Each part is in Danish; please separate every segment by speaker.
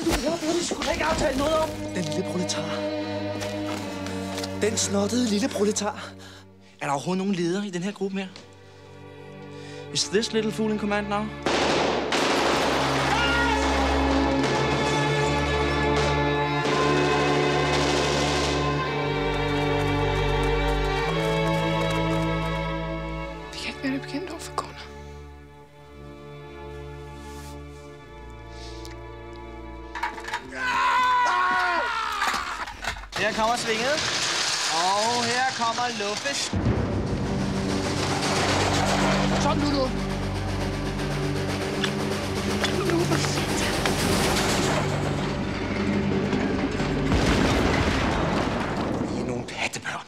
Speaker 1: Det skulle da ikke aftale noget om. Den lille proletar. Den snottede lille proletar. Er der overhovedet nogen leder i den her gruppe mere? Is this little fool in command now?
Speaker 2: Vi kan ikke være det bekendt over for kunder.
Speaker 1: Her kommer svinget. Og her kommer luffes.
Speaker 2: Sådan nu.
Speaker 1: I er nogle pattebørn.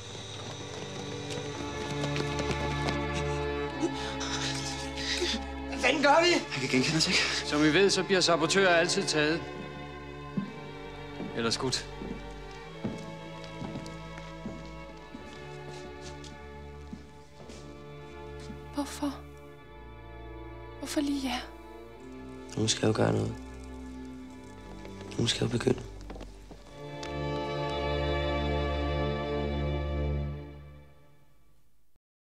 Speaker 1: Hvad fanden gør vi? Han kan genkende os ikke.
Speaker 3: Som I ved, så bliver sabotører altid taget. Eller skudt.
Speaker 2: Hvorfor? Hvorfor lige jer?
Speaker 4: Nogen skal jo gøre noget. Nogen skal jo begynde.